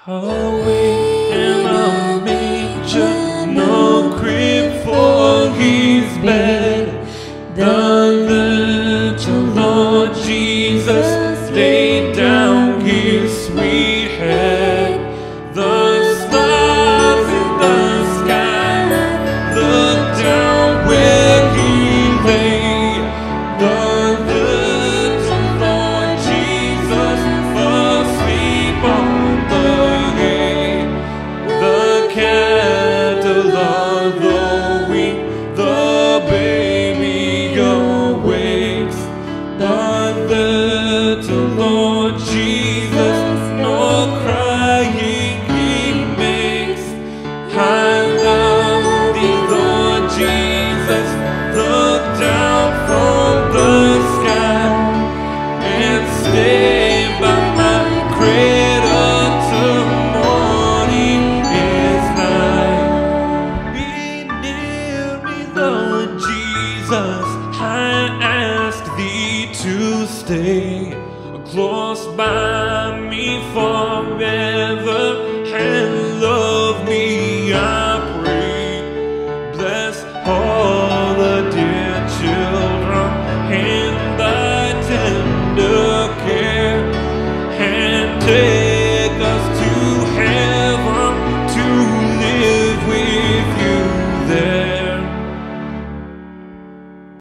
Away in a manger, no crib for his bed. The little Lord Jesus laid down his sweet head. The stars in the sky looked down where he lay. The little Lord Jesus asleep on the hay. The cattle are lowing, the baby awakes, but little Lord Jesus no crying he makes. I love thee, Lord Jesus, look down from the sky and stay by my cradle till morning is nigh. Be near me, Lord Jesus, I ask thee to stay close by.